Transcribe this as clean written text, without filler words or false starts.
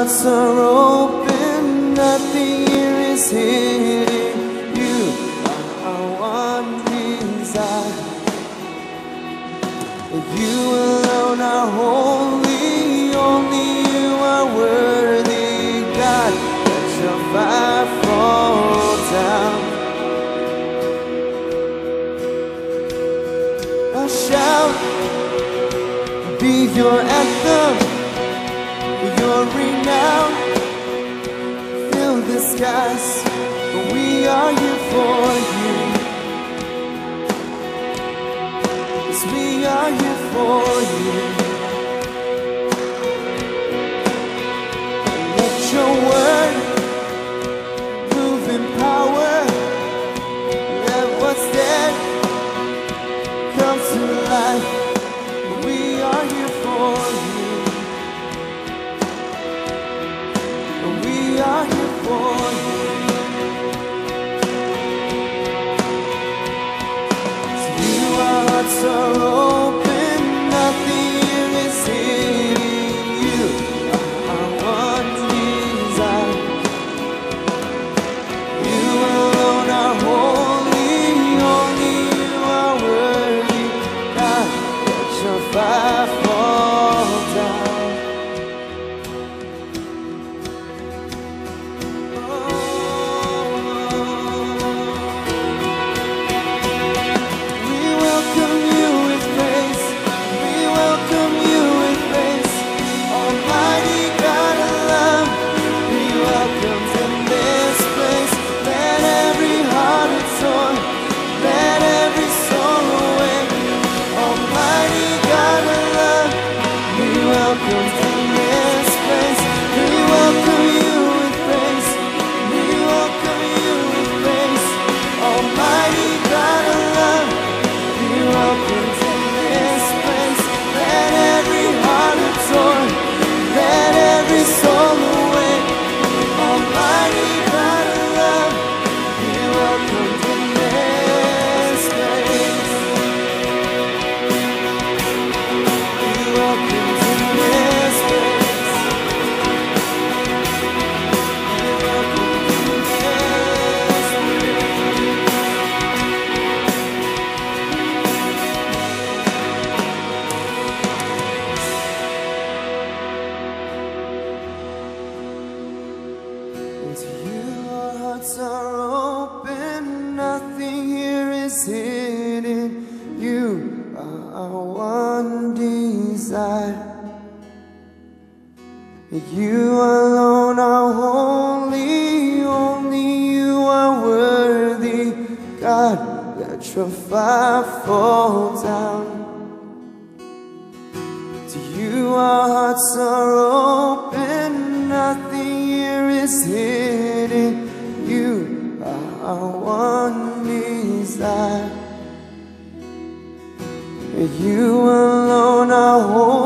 hearts are open, nothing here is hidden. You are our one desire. You alone are holy, only you are worthy. God, let your fire fall down. I'll shout, be your anthem, your renown. Fill the skies, we are here for you. Yes, we are here for you. Let your word move in power. Let what's dead come to life. We are here for you. We are here for you. So you, our hearts are open, nothing here is hidden. You are our one desire. You alone are holy, only you are worthy. God, let your fire fall down. We welcome you with praise. We welcome you with praise. Almighty God of love, be welcomed in this place. Let every heart and soul, let every soul awake. Almighty God of love, be welcomed in this place. We welcome you with praise. We welcome you with praise. Almighty God of love, be welcomed in this place. Let every heart and soul, let every soul awake. Almighty God of love, be welcomed in this place. Be welcomed in this place. Be welcomed in this And to you our hearts are open, nothing here is hidden. You are our one desire. You alone are holy, only you are worthy. God, let your fire fall down. To you our hearts are open, nothing here is hidden. You are our one desire. You alone are holy.